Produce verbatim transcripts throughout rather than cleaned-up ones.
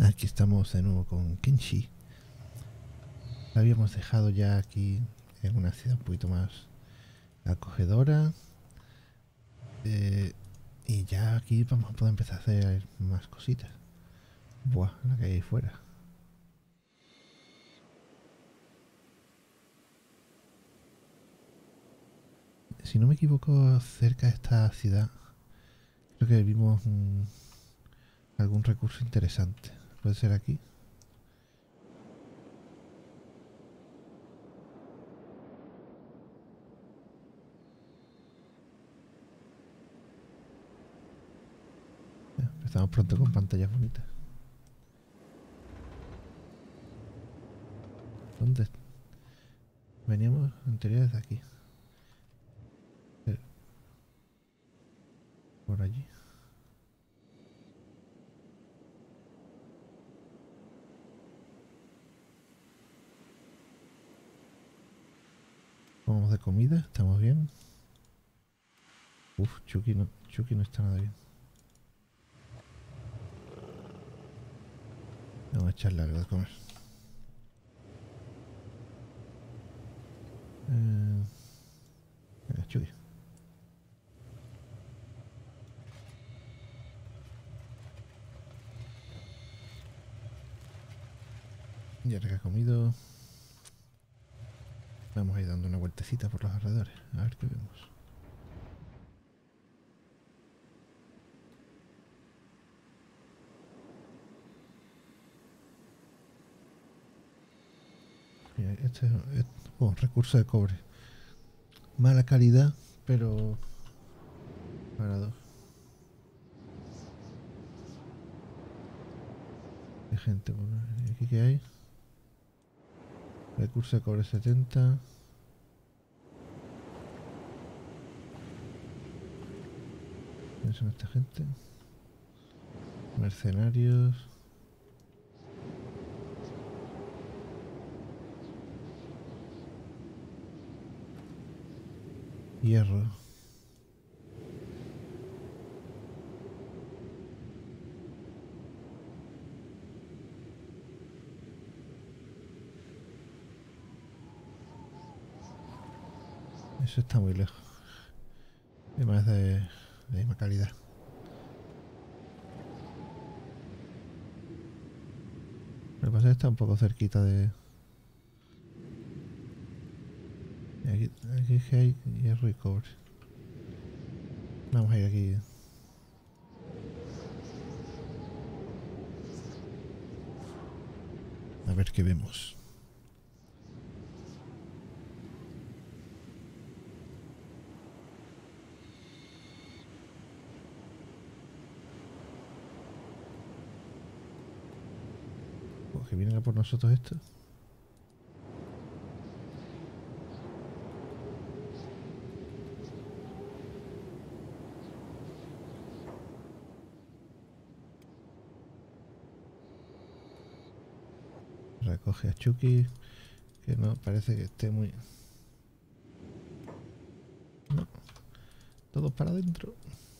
Aquí estamos de nuevo con Kenshi. La habíamos dejado ya aquí en una ciudad un poquito más acogedora. Eh, y ya aquí vamos a poder empezar a hacer más cositas. Buah, la que hay ahí fuera. Si no me equivoco, cerca de esta ciudad creo que vimos un, algún recurso interesante. ¿Puede ser aquí? Ya, empezamos pronto con pantallas bonitas. ¿Dónde? Veníamos en teoría desde aquí. Por allí. Vamos de comida, estamos bien. Uf, Chucky no, Chucky no está nada bien. Vamos a echarle algo de comer. Eh, venga, Chucky. Y ahora que ha comido, vamos a ir dando una vueltecita por los alrededores. A ver qué vemos. Mira, este es, es oh, recurso de cobre. Mala calidad, pero para dos. Hay gente por ahí. ¿Aquí qué hay? Recurso de cobre setenta. ¿Quiénes son esta gente? Mercenarios. Hierro. Eso está muy lejos. Además de, de misma calidad. Lo que pasa es que está un poco cerquita de... Aquí, aquí hay hierro y cobre. Vamos a ir aquí. A ver qué vemos. Oh, que vienen a por nosotros esto. Recoge a Chucky. Que no, parece que esté muy... No. Todos para adentro.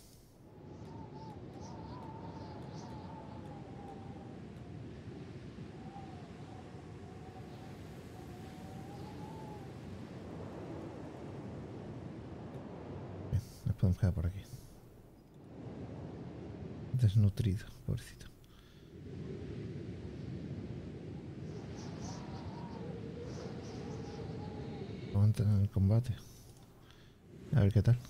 Bien, nos podemos quedar por aquí. Desnutrido, pobrecito. Aguantan en el combate. A ver qué tal.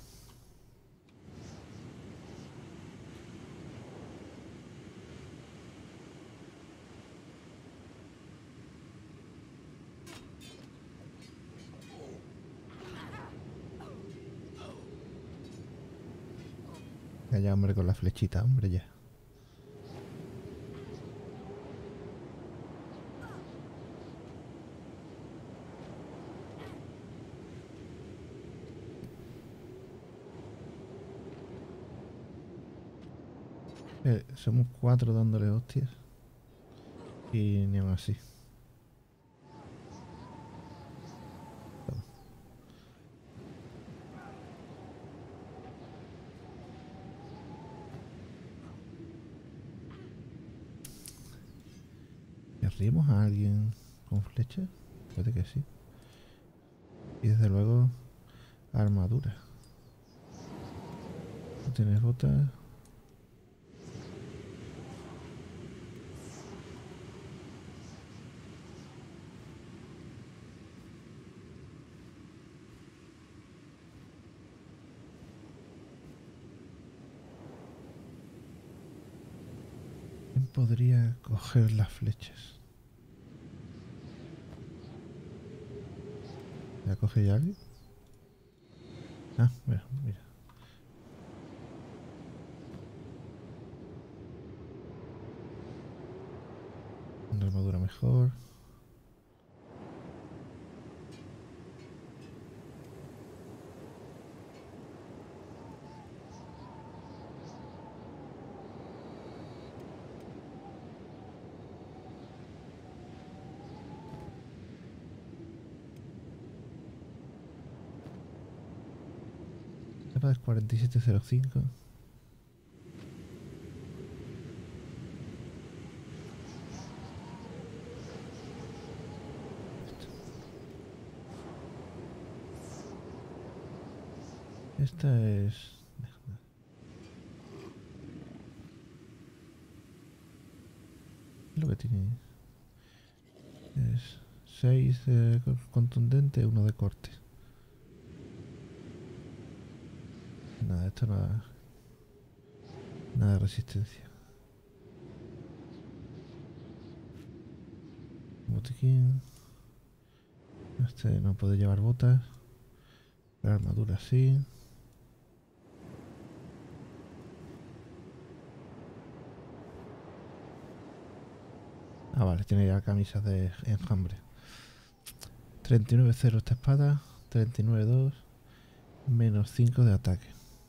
Allá, hombre, con la flechita, hombre, ya. Eh, somos cuatro dándole hostias. Y ni aún así. Toma. ¿Querríamos a alguien con flecha? Puede que sí. Y desde luego, armadura. ¿No tienes botas? ¿Quién podría coger las flechas? ¿La coge ya alguien? Ah, mira, mira. Una armadura mejor. Es cuarenta y siete cero cinco. Esta es... Lo que tiene es seis de contundente, uno de corte. Nada, esto nada, nada de resistencia. Botiquín. Este no puede llevar botas. La armadura sí. Ah, vale, tiene ya camisas de enjambre. treinta y nueve cero esta espada. treinta y nueve dos. Menos cinco de ataque.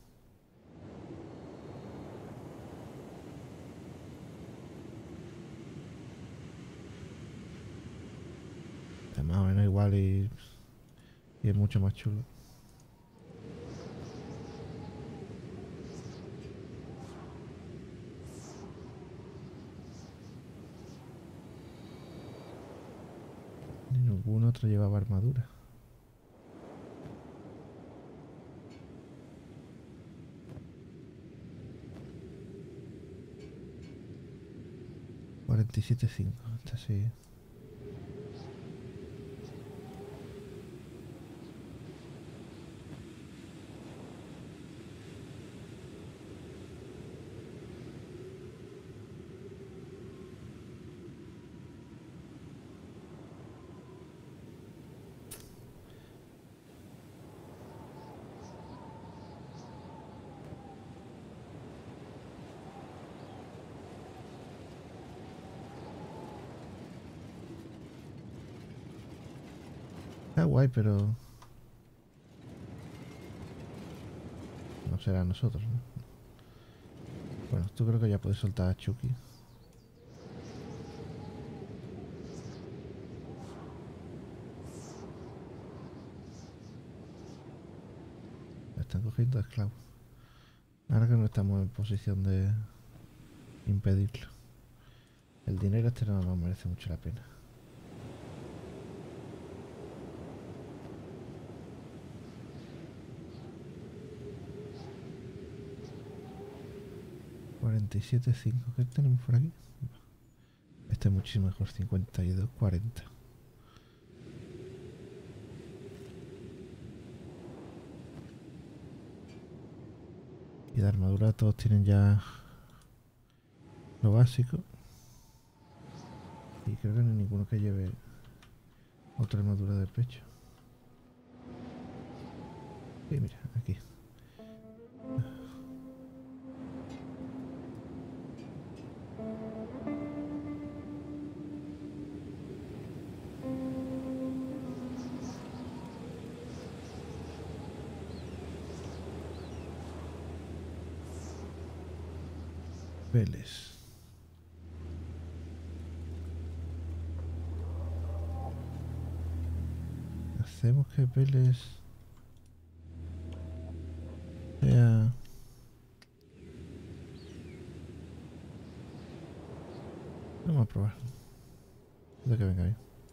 Es más o menos igual y, y es mucho más chulo. Ningún otro llevaba armadura. cuarenta y siete cinco. Esta sí. Está guay, pero... no será nosotros, ¿no? Bueno, tú creo que ya puedes soltar a Chucky. Están cogiendo esclavos. Ahora que no estamos en posición de impedirlo. El dinero este no nos merece mucho la pena. cuarenta y siete cinco. ¿Qué tenemos por aquí? Este es muchísimo mejor. cincuenta y dos cuarenta. Y de armadura todos tienen ya lo básico. Y creo que no hay ninguno que lleve otra armadura de pecho. Sí, mira, aquí. Vélez. Hacemos que Vélez sea... Vamos a probar. De que venga bien.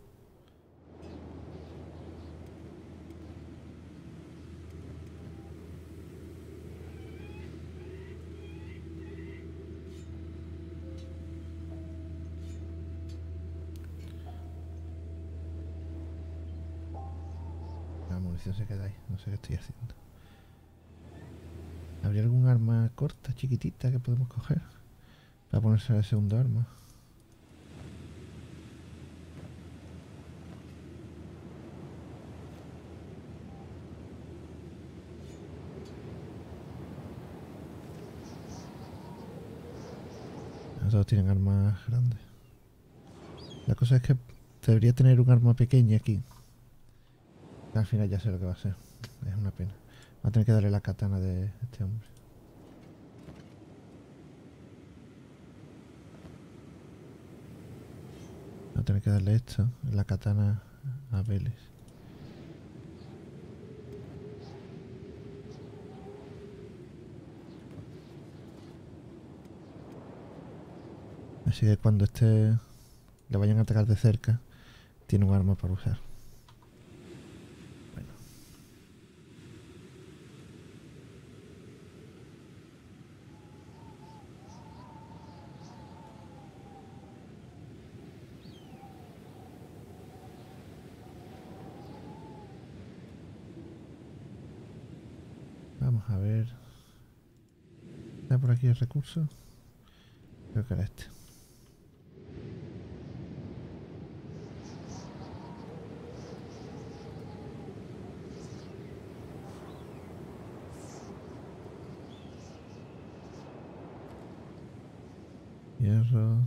La munición se queda ahí. No sé qué estoy haciendo. ¿Habría algún arma corta, chiquitita que podemos coger? Para ponerse el segundo arma. Todos tienen armas grandes. La cosa es que debería tener un arma pequeña aquí. Al final ya sé lo que va a ser. Es una pena. Va a tener que darle la katana de este hombre. Va a tener que darle esto, la katana a Vélez. Así que cuando esté le vayan a atacar de cerca, tiene un arma para usar. Bueno. Vamos a ver. ¿Está por aquí el recurso? Creo que era este. Hierro.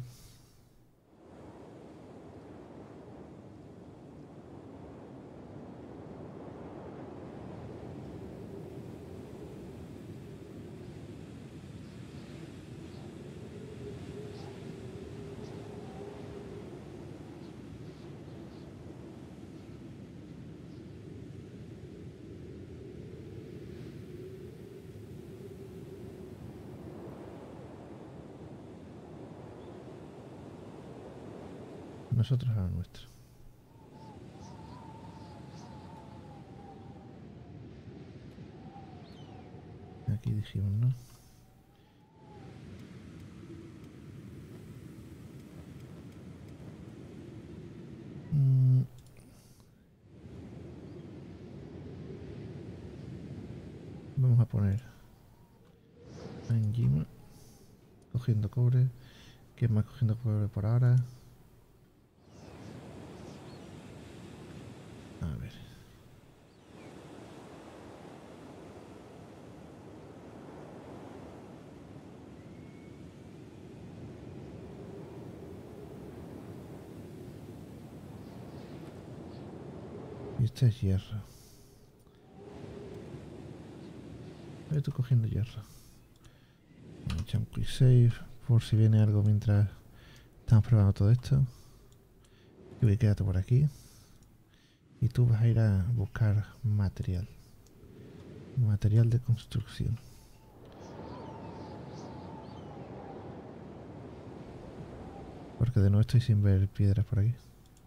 Nosotros a lo nuestro. Aquí dijimos, ¿no? Mm. Vamos a poner a Enjima cogiendo cobre. ¿Quién más cogiendo cobre por ahora? A ver. Y este es hierro. Estoy cogiendo hierro. Echar un quick save por si viene algo mientras estamos probando todo esto. Y voy, quédate por aquí. Y tú vas a ir a buscar material. Material de construcción. Porque de nuevo estoy sin ver piedras por aquí.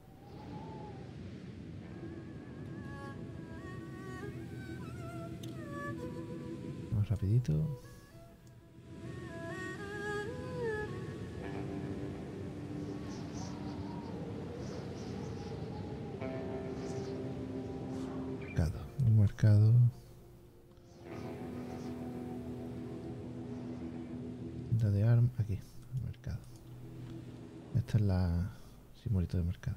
Vamos rapidito. Mercado. Un mercado. Venta de armas. Aquí. El mercado. Esta es la simbolito de mercado.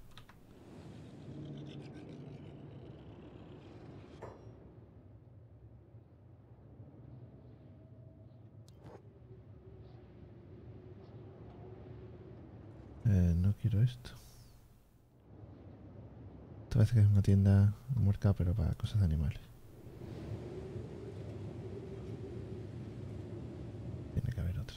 Eh, no quiero esto. Esto parece que es una tienda, un mercado, pero para cosas de animales. Tiene que haber otro.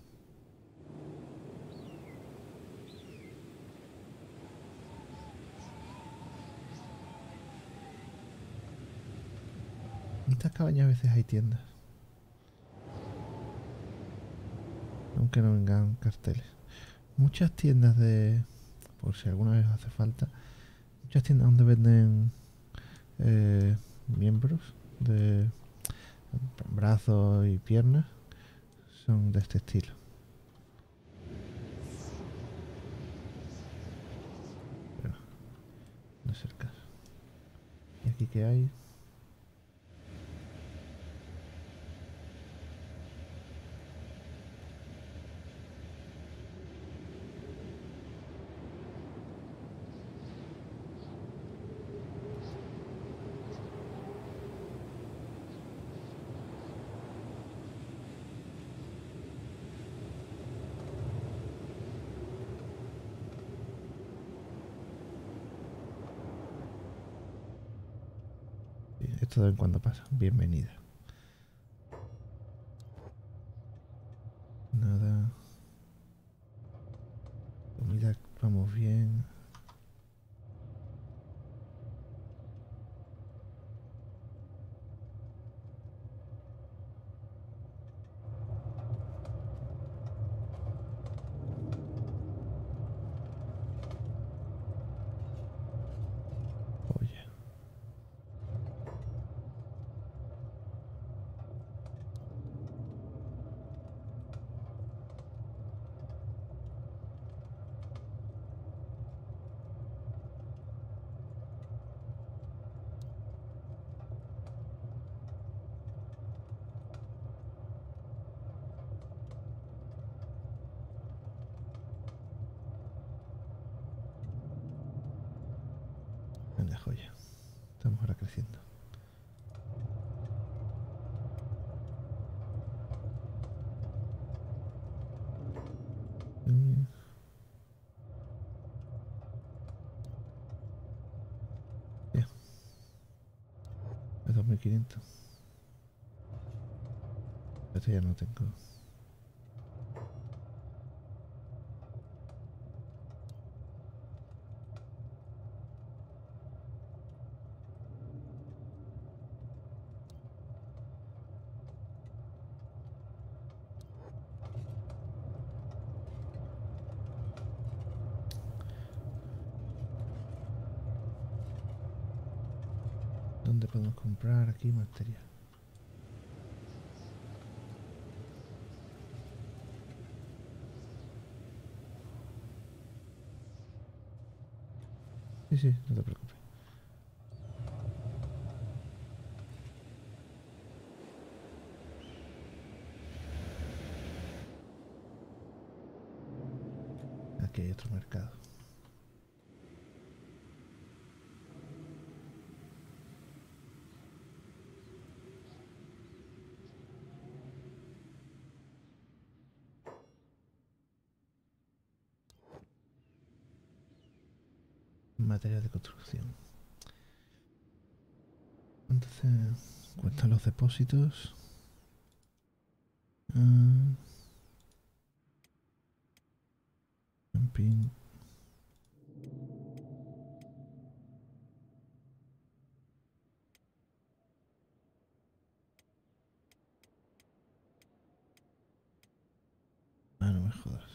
En estas cabañas a veces hay tiendas. Aunque no vengan carteles. Muchas tiendas de por si alguna vez hace falta. Muchas tiendas donde venden eh, miembros de brazos y piernas son de este estilo. Pero no es el caso. ¿Y aquí qué hay? Esto de vez en cuando pasa. Bienvenida. Nada. Comida, vamos bien. Oye. Venga, joya. Estamos ahora creciendo. Mm. Ya. Es dos mil quinientos. Esto ya no tengo. ¿Dónde podemos comprar aquí material? Sí, sí, no te preocupes. Aquí hay otro mercado. Material de construcción. Entonces, cuentan los depósitos. Uh, camping. Ah, no me jodas.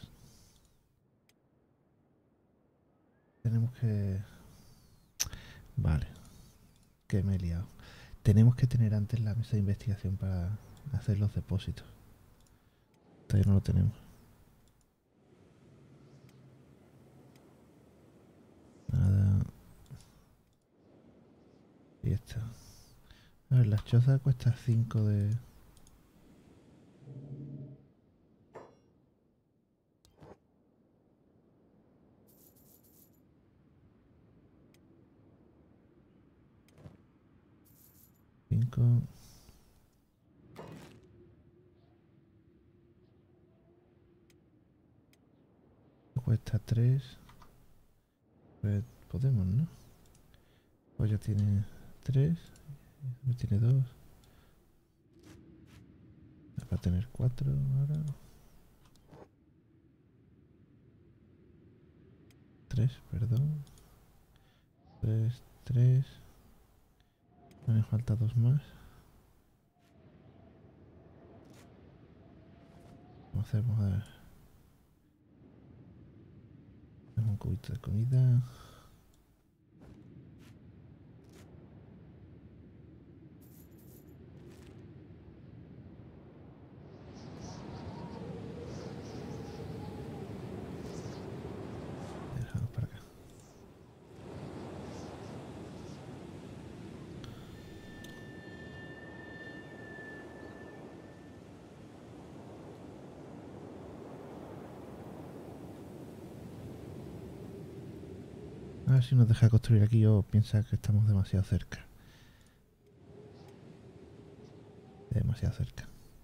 Tenemos que... Vale. Que me he liado. Tenemos que tener antes la mesa de investigación para hacer los depósitos. Todavía no lo tenemos. Nada. Y está. A ver, las chozas cuesta cinco de... cinco. Cuesta tres. Pues podemos, ¿no? Pues ya tiene tres. Tiene dos. Va a tener cuatro ahora. tres, perdón. tres, tres. Me falta dos más. Vamos a hacer, vamos a ver. cubito de comida. Dejamos para acá. A ver si nos deja construir aquí o piensa que estamos demasiado cerca. Demasiado cerca.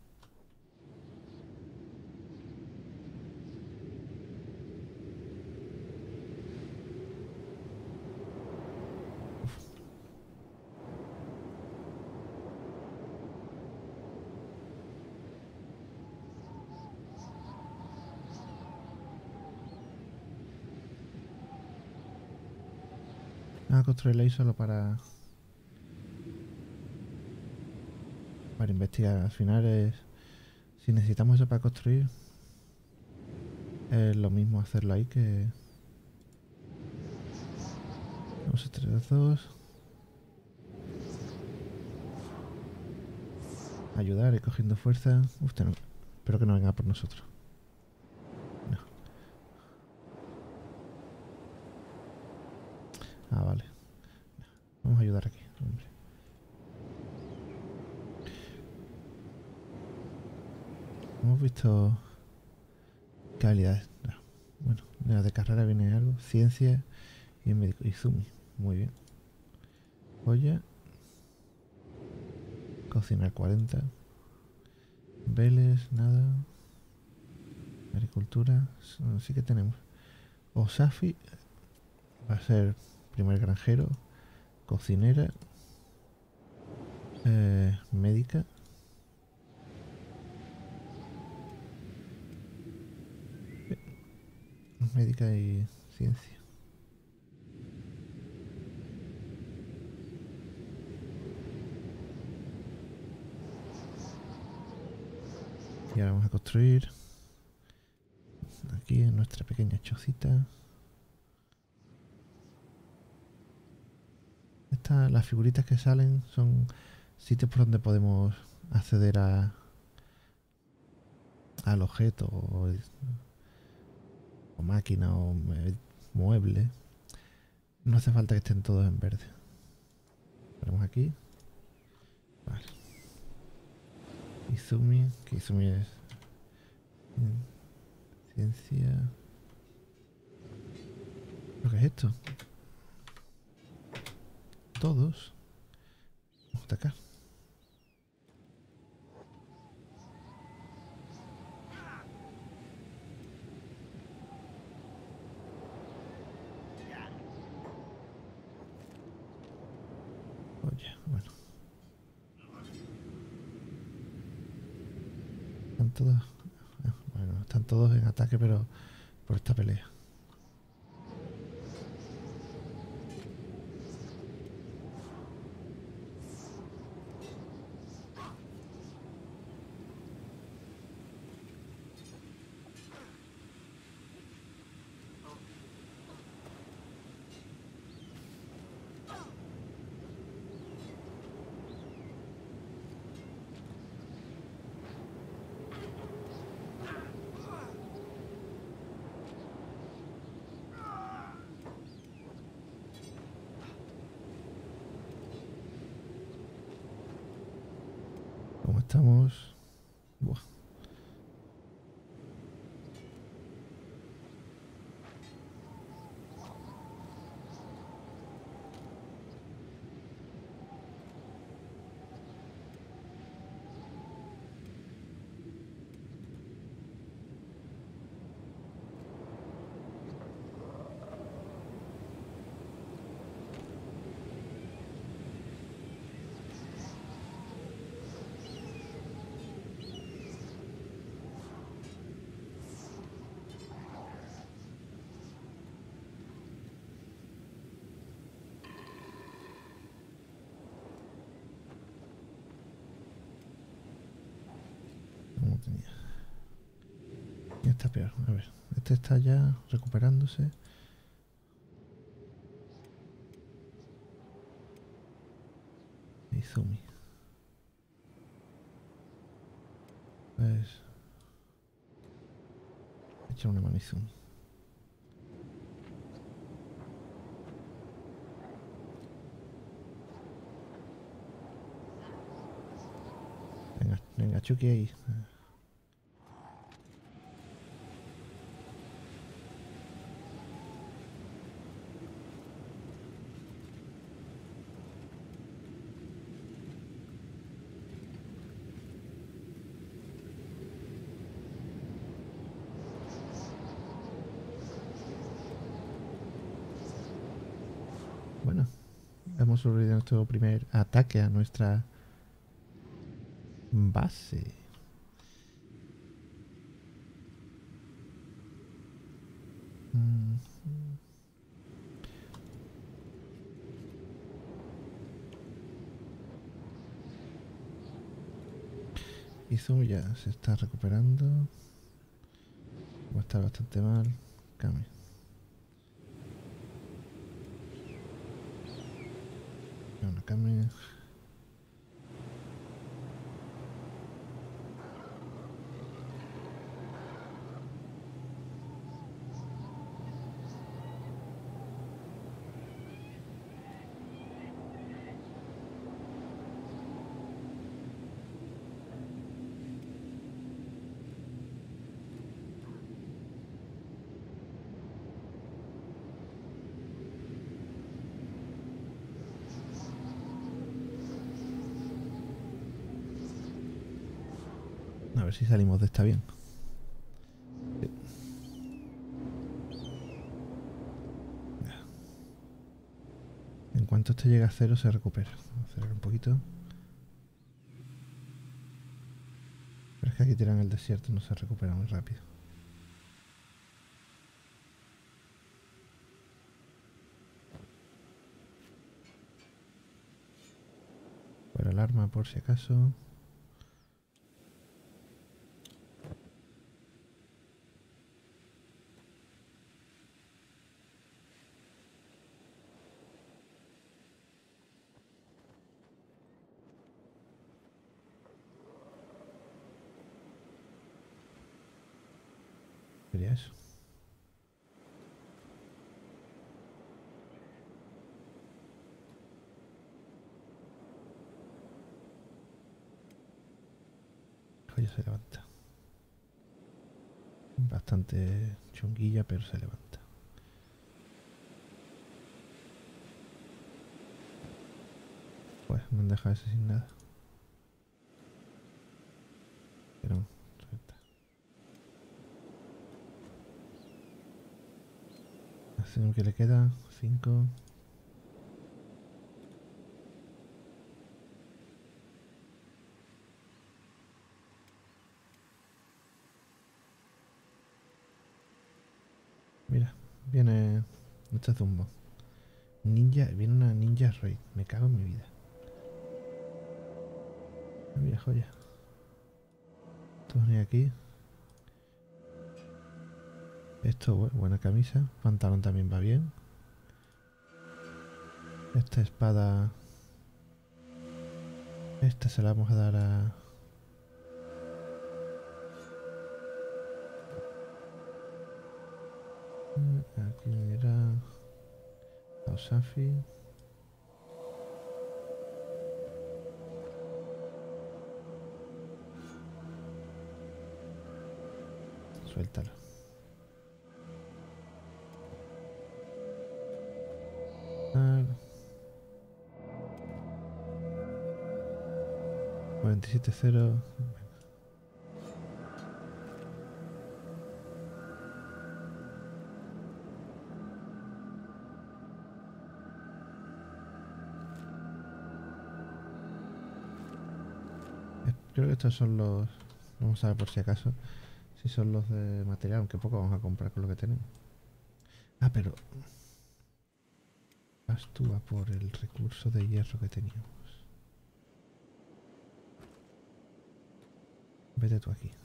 Vamos a construirla ahí solo para... Para investigar. Al final es... Si necesitamos eso para construir... Es lo mismo hacerlo ahí que... Vamos a tres, dos... Ayudar, ir cogiendo fuerza. Usted no. Espero que no venga por nosotros. No. Ah, vale. Vamos a ayudar aquí, hombre. Hemos visto... ¿Qué habilidades? No. Bueno, de las de carrera viene algo. Ciencia y médico. Izumi. Muy bien. Joya. Cocinar cuarenta. Vélez, nada. Agricultura. Sí que tenemos. Osafi va a ser primer granjero. Cocinera. Eh, médica. Médica y ciencia. Y ahora vamos a construir aquí en nuestra pequeña chocita. Estas, las figuritas que salen son sitios por donde podemos acceder a al objeto o, o máquina o mueble. No hace falta que estén todos en verde. Ponemos aquí. Vale. Izumi, que Izumi es ciencia. ¿Lo que es esto? Todos. Vamos a atacar. Oye, bueno. Están todos. Bueno, están todos en ataque, pero por esta pelea. ¿Cómo estamos? Buah. ¿Cómo tenía? Y está peor. A ver, este está ya recuperándose. Izumi. Pues... echa una mano Izumi. Venga, venga, Chucky ahí. Bueno, hemos sobrevivido a nuestro primer ataque a nuestra base. Mm. Izumi ya se está recuperando. Va a estar bastante mal. Kame. Una Kame. A ver si salimos de esta bien. Sí. En cuanto este llega a cero se recupera. Vamos a acelerar un poquito. Pero es que aquí tiran el desierto, no se recupera muy rápido. Fuera el arma por si acaso. Sería eso. Oye, se levanta. Bastante chunguilla, pero se levanta. Pues me han dejado ese sin nada. Pero suelta. Así que le queda cinco. Mira, viene este zumbo. Ninja, viene una ninja raid. Me cago en mi vida. Mira, joya. Todos ni aquí. Esto, buena camisa. Pantalón también va bien. Esta espada. Esta se la vamos a dar a... Aquí era... a Osafi. Suéltalo. cuarenta y siete cero. Creo que estos son los... Vamos a ver por si acaso. Si son los de material, aunque poco vamos a comprar con lo que tenemos. Ah, pero... Vas tú a por el recurso de hierro que teníamos. Vete tú aquí.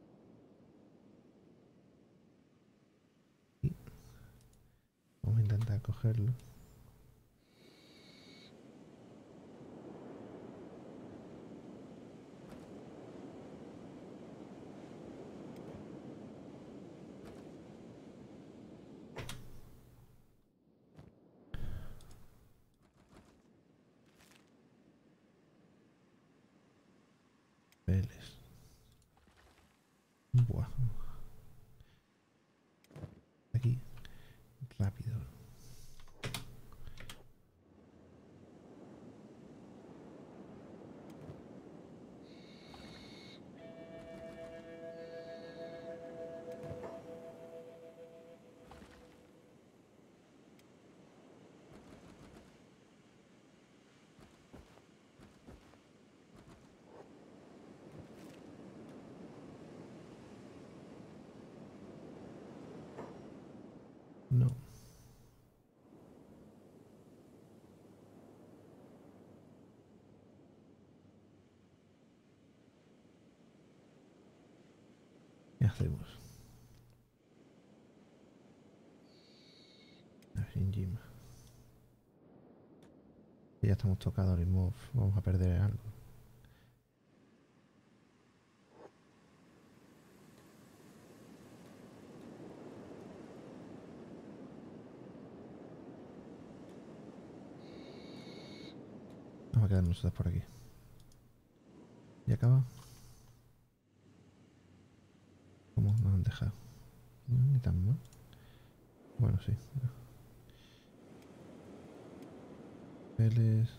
Y vamos a intentar a cogerlo. Peles. Buah. Aquí. Rápido. No. ¿Qué hacemos? Sin Jim. Ya estamos tocados, remove. Vamos a perder algo. Vamos a quedarnos nosotros por aquí. ¿Y acaba? ¿Cómo nos han dejado? No, ni tan mal. Bueno, sí. Peles.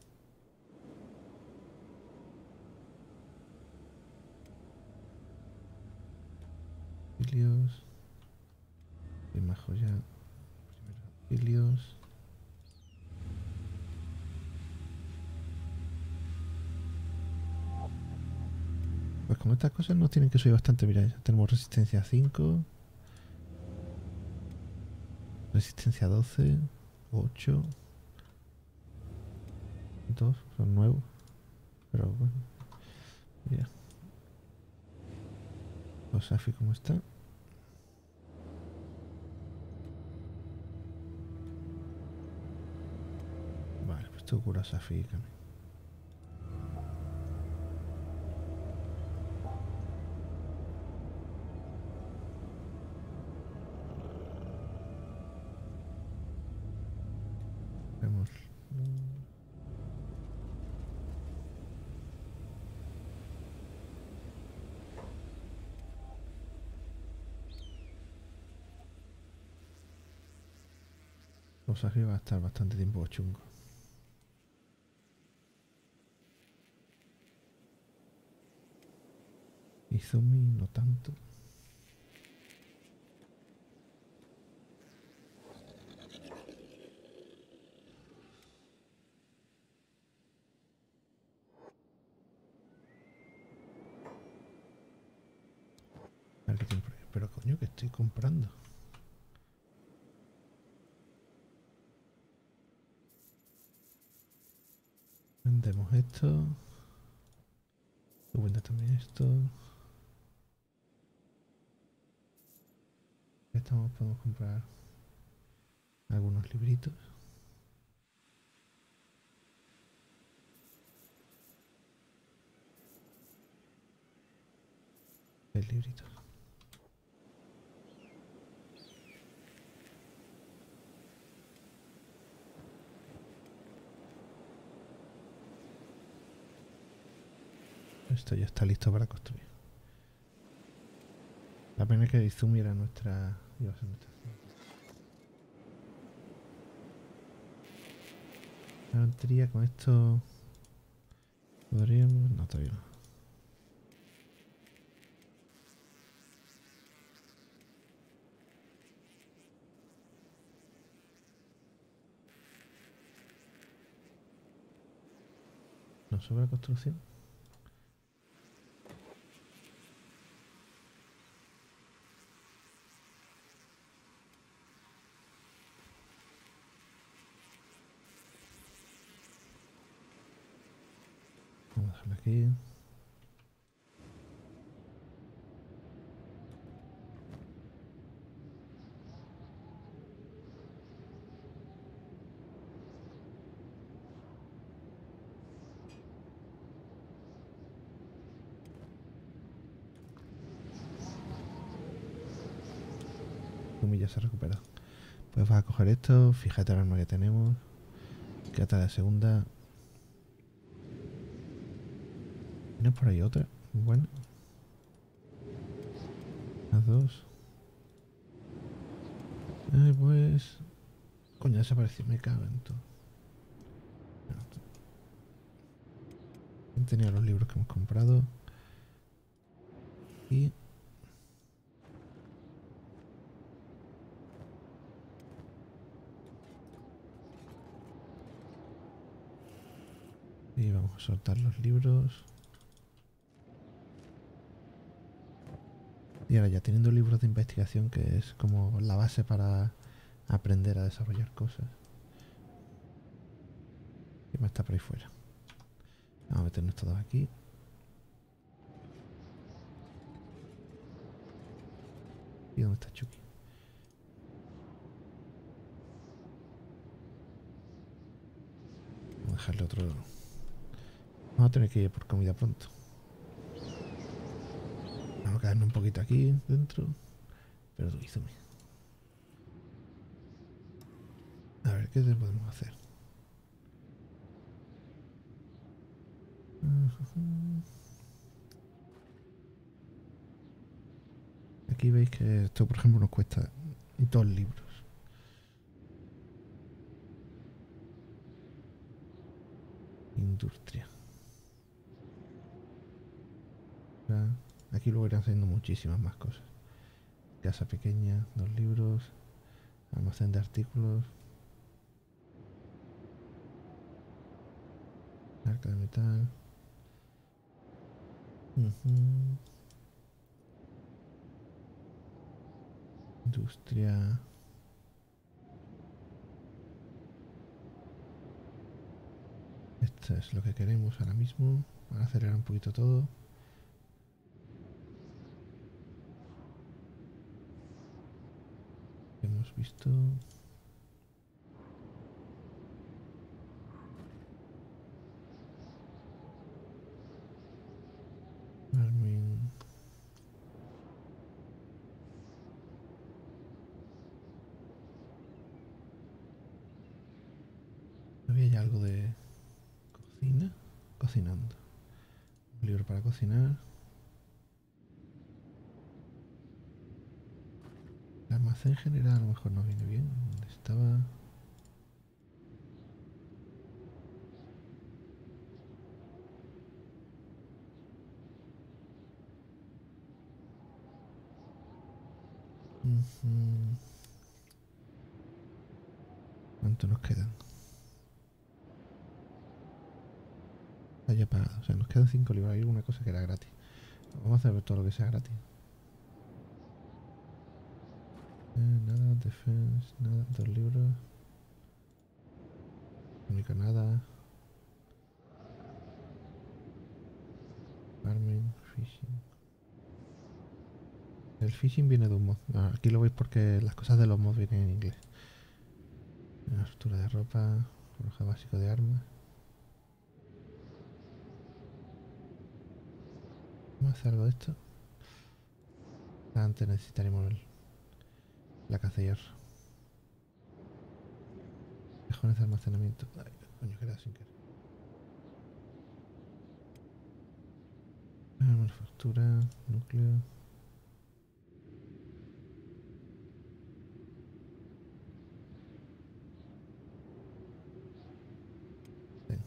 Auxilios. Y más joya. Primeros auxilios. Pues con estas cosas nos tienen que subir bastante. Mira, ya tenemos resistencia cinco. Resistencia doce. ocho. dos. Son nuevos. Pero bueno. Ya. Los Safi como está. Vale, pues tú cura Safi también. Vemos. Los Safi va a estar bastante tiempo chungo. Y Zumi no tanto. A ver qué tiene por ahí. Pero coño, que estoy comprando. Vendemos esto. Tú vendes también esto. Estamos, podemos comprar algunos libritos. El librito. Esto ya está listo para construir. La pena es que Izumi era nuestra... iba a ser nuestra... La batería con esto... ¿Podríamos? No, todavía no. ¿Nos sobra construcción? Vamos a dejarlo aquí. comillas se ha recuperado. Pues vas a coger esto, fíjate el arma que tenemos. Quédate de segunda. ¿Tienes por ahí otra? Bueno. Las dos. Eh, pues... Coño, desapareció, me cago en todo. Tenía los libros que hemos comprado. Y... Y vamos a soltar los libros. Y ahora ya teniendo libros de investigación, que es como la base para aprender a desarrollar cosas. ¿Qué más está por ahí fuera? Vamos a meternos todos aquí. ¿Y dónde está Chucky? Vamos a dejarle otro... Vamos a tener que ir por comida pronto. Vamos a quedarnos un poquito aquí dentro. Pero tú hízame. A ver, ¿qué te podemos hacer? Aquí veis que esto, por ejemplo, nos cuesta dos libros. Industria. Aquí luego irán saliendo muchísimas más cosas. Casa pequeña, dos libros. Almacén de artículos. Arca de metal. Uh-huh. Industria. Esto es lo que queremos ahora mismo. Para acelerar un poquito todo. Hemos visto. Armin. Había ya algo de cocina. Cocinando. Un libro para cocinar. El almacén general a lo mejor no viene bien. ¿Dónde estaba? Uh-huh. ¿Cuánto nos quedan? Haya pagado. O sea, nos quedan cinco libros. Hay alguna cosa que era gratis. Vamos a hacer todo lo que sea gratis. Eh, nada, defense, nada, dos libros. Única nada. Farming, fishing. El fishing viene de un mod. Ah, aquí lo veis porque las cosas de los mods vienen en inglés. Una estructura de ropa, forja básico de armas. Vamos a hacer algo de esto. Antes necesitaremos el, la caza de hierro. Cajones de almacenamiento. Ay, coño, queda sin querer. Manufactura, núcleo. Sí.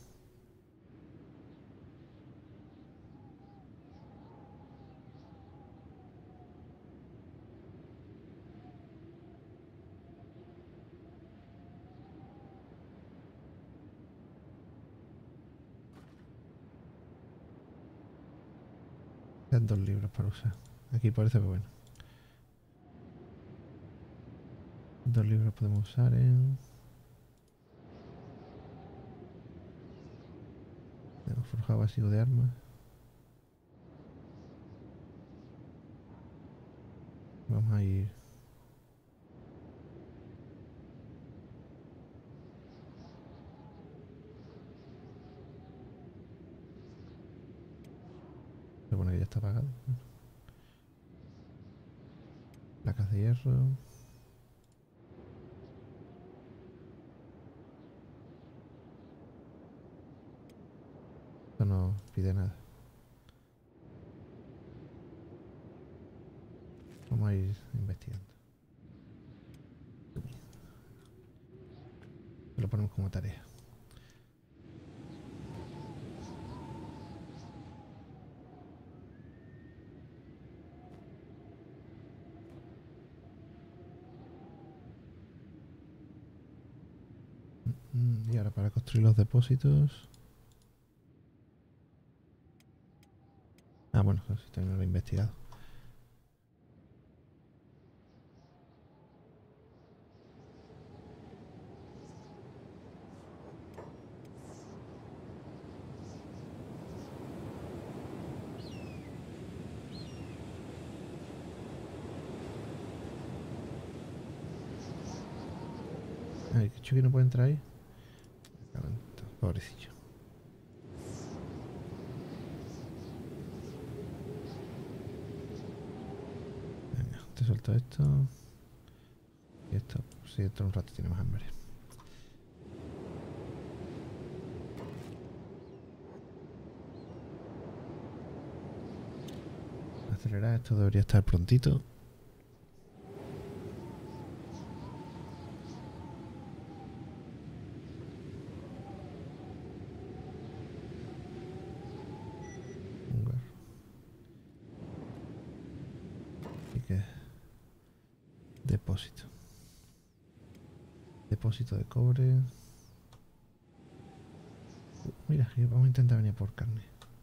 Quedan dos libros para usar. Aquí parece que bueno. Dos libros podemos usar en... Tenemos forjado básico de armas. Vamos a ir... Se supone que ya está apagado. Placas de hierro. Esto no pide nada. Vamos a ir investigando. Lo ponemos como tarea. Y ahora para construir los depósitos. Ah, bueno, si también lo he investigado. Ay, que Chucky no puede entrar ahí. Pobrecillo. Venga, te suelto esto. Y esto, si esto un rato tiene más hambre. Acelerar, esto debería estar prontito. Depósito. Depósito de cobre. Uh, mira, vamos a intentar venir por carne.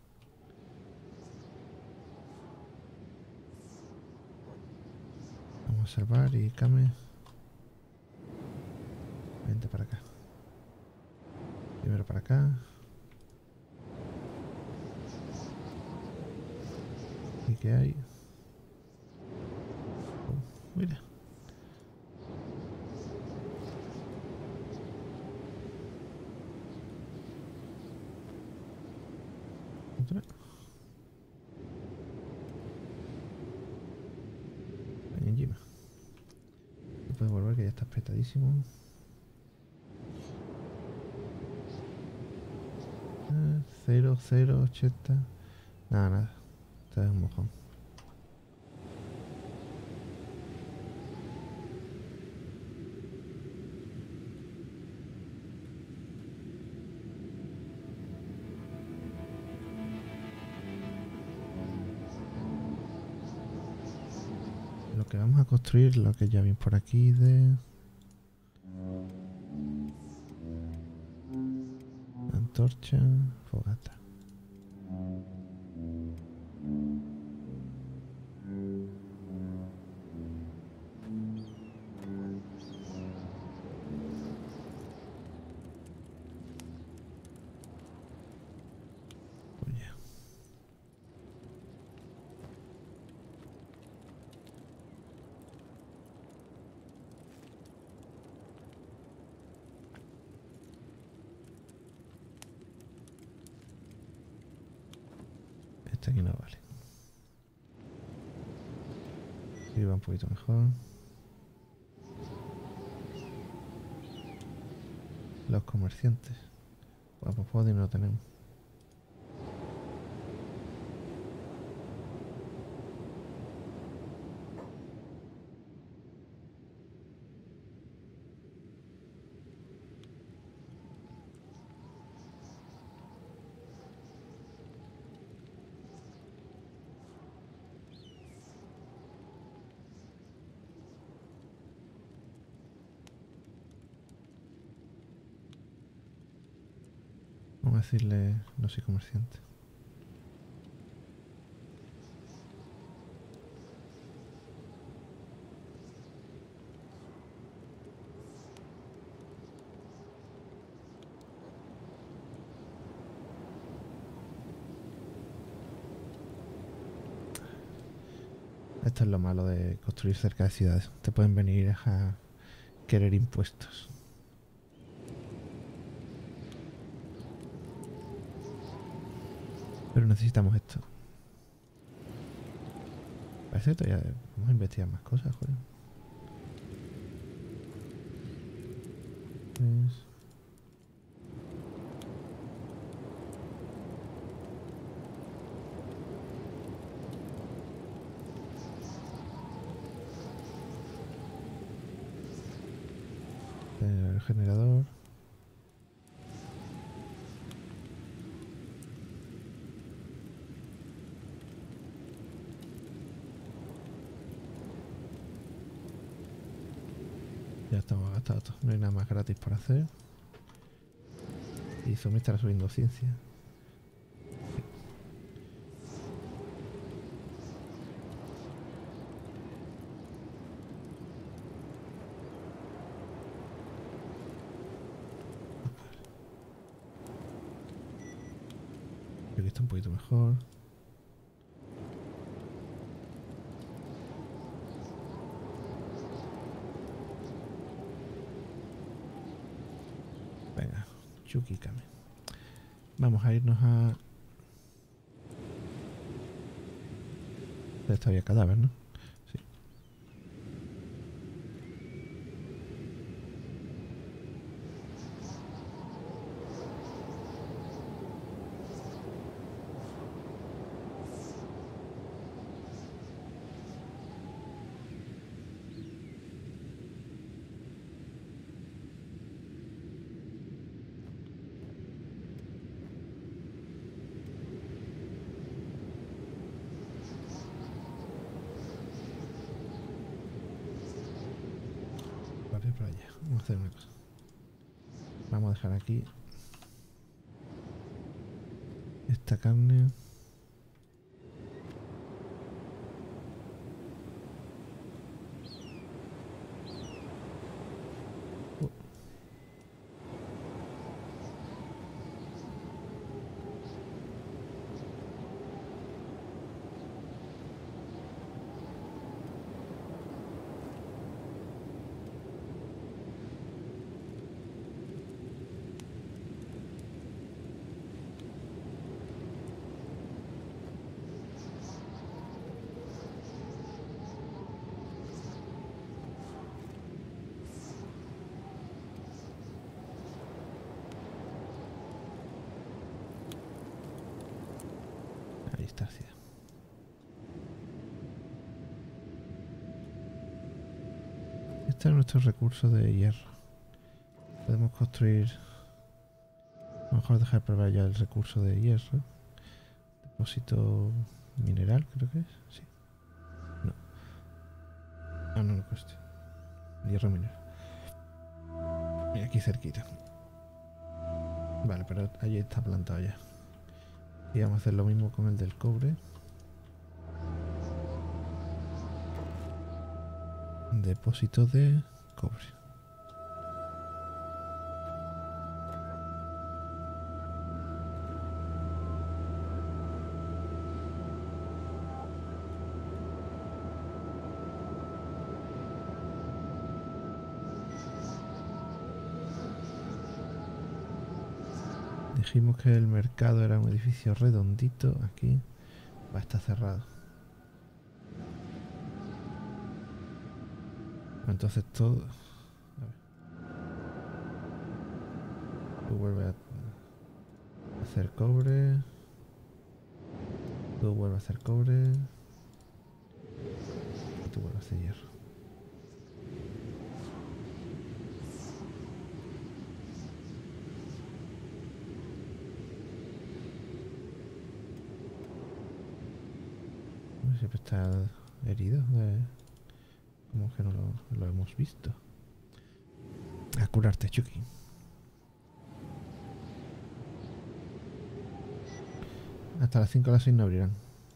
Vamos a salvar y Kame. Vente para acá. Primero para acá. ¿Y qué hay? Uh, mira. Otra. Ven encima. No puedes volver que ya estás petadísimo. Ah, cero, cero, ochenta. Nada, nada. Esto es un mojón. Lo que vamos a construir, lo que ya vi por aquí de... Antorcha, fogata. Pues ya. Este aquí no vale. Aquí va un poquito mejor. Los comerciantes. Bueno, pues podio no lo tenemos. Vamos a decirle, no soy comerciante. Esto es lo malo de construir cerca de ciudades. Te pueden venir a querer impuestos. Pero necesitamos esto. Parece que todavía vamos a investigar más cosas, joder. Pues... el generador. Ya estamos gastados. No hay nada más gratis por hacer. Y eso me estará subiendo ciencia. Aquí está un poquito mejor. Venga, Chucky Kame. Vamos a irnos a... Esta había cadáver, ¿no? Sí. Vale, para allá. Vamos a hacer una cosa. Vamos a dejar aquí esta carne. Uh. Ahí está, sí. Este es nuestro recurso de hierro. Podemos construir... A lo mejor dejar probar ya el recurso de hierro. Depósito mineral, creo que es. Sí. No. Ah, no, no cueste. Hierro mineral. Mira, aquí cerquita. Vale, pero allí está plantado ya. Y vamos a hacer lo mismo con el del cobre. Depósito de cobre. Dijimos que el mercado era un edificio redondito. Aquí va a estar cerrado. Entonces todo... A ver. Tú vuelves a hacer cobre. Tú vuelves a hacer cobre. Y tú vuelves a hacer hierro. Siempre está herido. Eh. Como que no lo, lo hemos visto. A curarte, Chucky. Hasta las cinco o las seis no abrirán.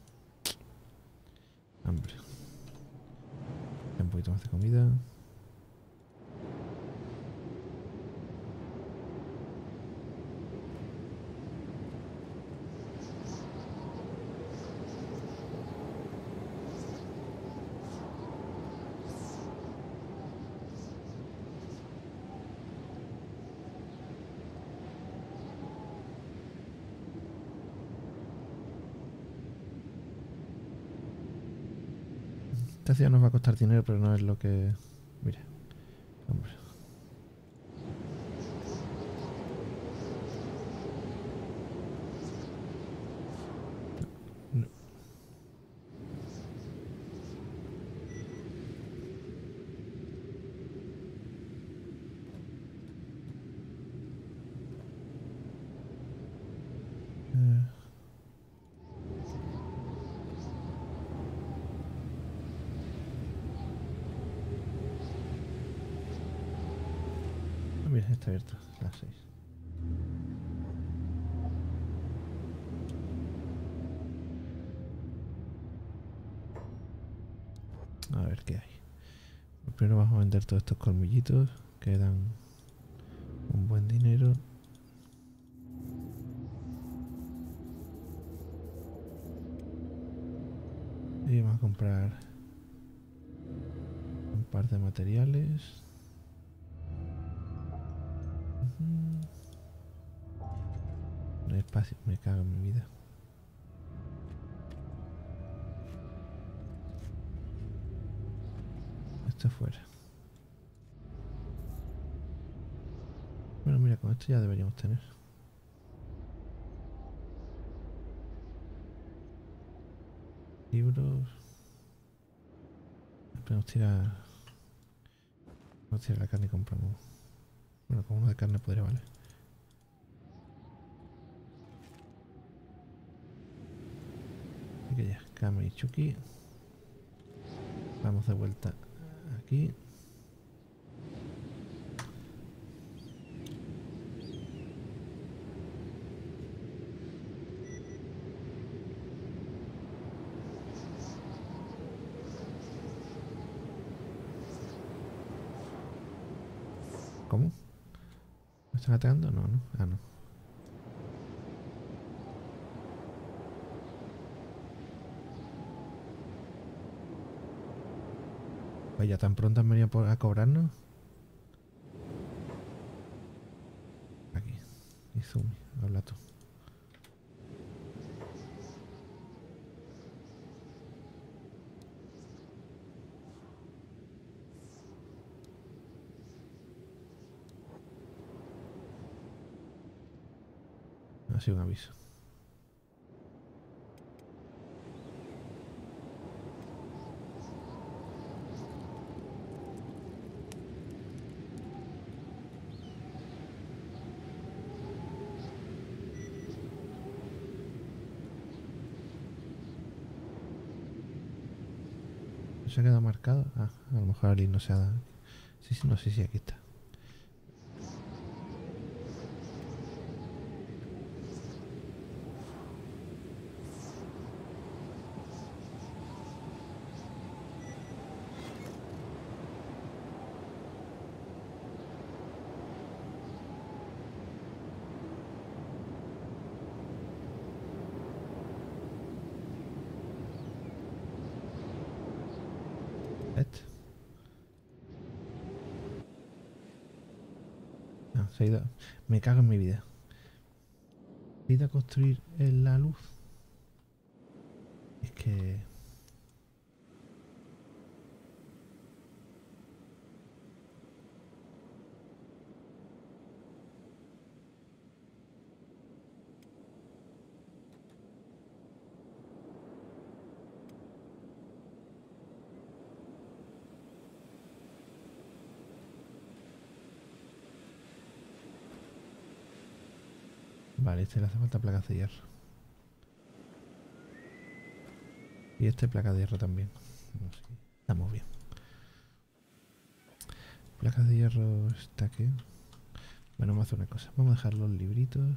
Hambre. Un poquito más de comida. Esta ciudad nos va a costar dinero, pero no es lo que... Mira, hombre. No. Eh. Ah, mira, está abierto, las seis. A ver qué hay. Primero vamos a vender todos estos colmillitos que dan un buen dinero. Y vamos a comprar un par de materiales. Uh-huh. No hay espacio, me cago en mi vida. Esto fuera. Bueno, mira, con esto ya deberíamos tener. Libros. Podemos tirar. Vamos a tirar la carne y compramos. Bueno, con uno de carne podría valer. Así que ya, Kame y Chucky. Vamos de vuelta aquí. ¿Cómo? ¿Me están atacando? No, no. Ah, no. Vaya, tan pronto han venido a cobrarnos. Aquí. Izumi, habla tú. Ha sido un aviso. ¿Se ha quedado marcado? Ah, a lo mejor alguien no se ha dado. Sí, sí, no sé si aquí está. Este. No, se ha ido. Me cago en mi vida. He ido a construir en la luz. Es que... Vale, este le hace falta placas de hierro. Y este placa de hierro también. Sí, estamos bien. Placas de hierro está aquí. Bueno, vamos a hacer una cosa. Vamos a dejar los libritos.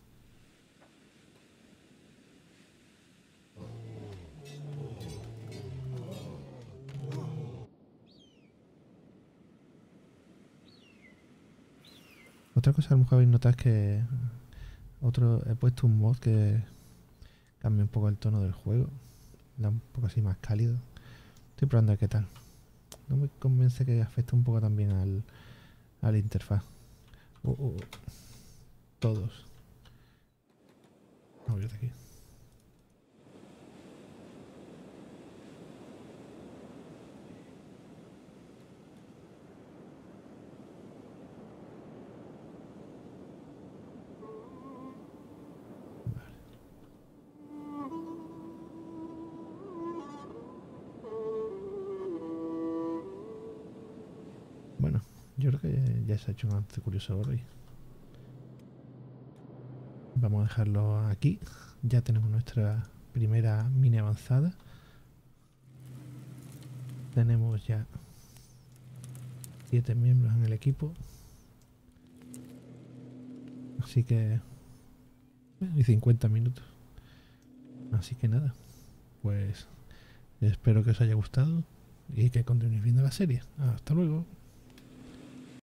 Otra cosa que a lo mejor habéis notado es que otro, he puesto un mod que cambia un poco el tono del juego. Da un poco así más cálido. Estoy probando a ver qué tal. No me convence que afecta un poco también al, a la interfaz. Uh, uh, uh. Todos. Vamos a ir de aquí. Yo creo que ya se ha hecho un avance curioso por hoy. Vamos a dejarlo aquí. Ya tenemos nuestra primera mini avanzada. Tenemos ya siete miembros en el equipo. Así que... y cincuenta minutos. Así que nada. Pues espero que os haya gustado y que continuéis viendo la serie. Hasta luego.